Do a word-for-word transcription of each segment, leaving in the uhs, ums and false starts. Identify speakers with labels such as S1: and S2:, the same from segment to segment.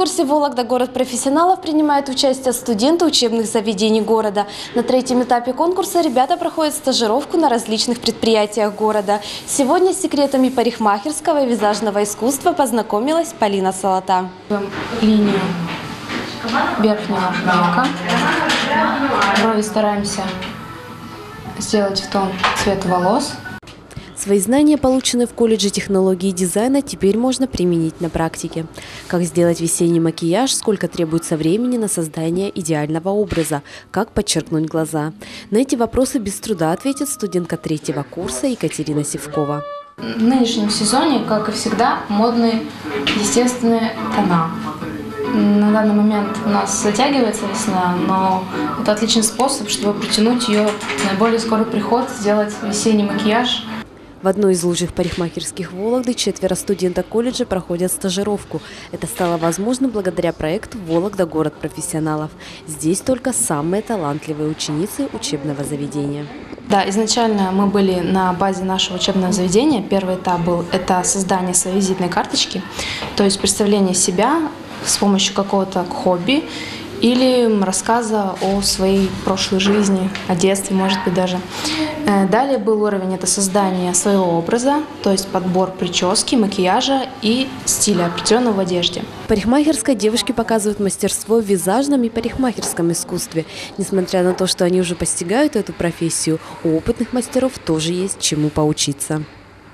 S1: конкурсе «Вологда. Город профессионалов» принимают участие студенты учебных заведений города. На третьем этапе конкурса ребята проходят стажировку на различных предприятиях города. Сегодня с секретами парикмахерского и визажного искусства познакомилась Полина Солота.
S2: Линию верхнего века. Брови стараемся сделать в тон цвета волос.
S1: Свои знания, полученные в колледже технологии и дизайна, теперь можно применить на практике. Как сделать весенний макияж, сколько требуется времени на создание идеального образа, как подчеркнуть глаза. На эти вопросы без труда ответит студентка третьего курса Екатерина Сивкова.
S2: В нынешнем сезоне, как и всегда, модные естественные тона. На данный момент у нас затягивается весна, но это отличный способ, чтобы притянуть ее в наиболее скорый приход, сделать весенний макияж.
S1: В одной из лучших парикмахерских Вологды четверо студенток колледжа проходят стажировку. Это стало возможно благодаря проекту «Вологда. Город профессионалов». Здесь только самые талантливые ученицы учебного заведения.
S2: Да, изначально мы были на базе нашего учебного заведения. Первый этап был – это создание своей визитной карточки, то есть представление себя с помощью какого-то хобби или рассказа о своей прошлой жизни, о детстве, может быть, даже. Далее был уровень – это создание своего образа, то есть подбор прически, макияжа и стиля определенного в одежде.
S1: В парикмахерской девушки показывают мастерство в визажном и парикмахерском искусстве. Несмотря на то, что они уже постигают эту профессию, у опытных мастеров тоже есть чему поучиться.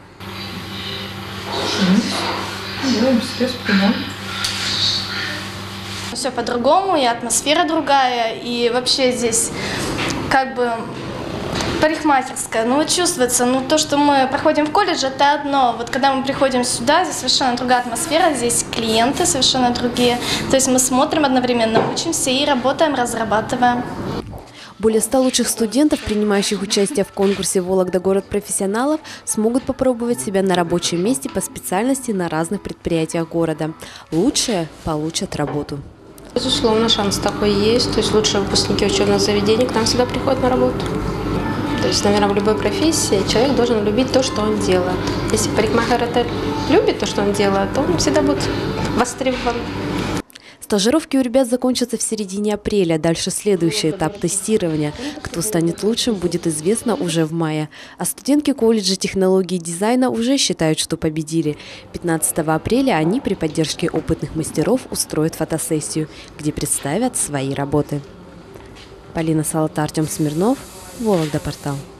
S3: Все по-другому, и атмосфера другая, и вообще здесь как бы парикмахерская. Ну вот чувствуется, ну то, что мы проходим в колледж, это одно. Вот когда мы приходим сюда, здесь совершенно другая атмосфера, здесь клиенты совершенно другие. То есть мы смотрим одновременно, учимся и работаем, разрабатываем.
S1: Более ста лучших студентов, принимающих участие в конкурсе «Вологда. Город профессионалов», смогут попробовать себя на рабочем месте по специальности на разных предприятиях города. Лучшие получат работу.
S4: Безусловно, шанс такой есть. То есть лучшие выпускники учебных заведений к нам всегда приходят на работу. То есть, наверное, в любой профессии человек должен любить то, что он делает. Если парикмахер это любит то, что он делает, то он всегда будет востребован.
S1: Стажировки у ребят закончатся в середине апреля. Дальше следующий этап тестирования. Кто станет лучшим, будет известно уже в мае. А студентки колледжа технологии и дизайна уже считают, что победили. пятнадцатого апреля они при поддержке опытных мастеров устроят фотосессию, где представят свои работы. Полина Солота, Артем Смирнов, Вологда портал.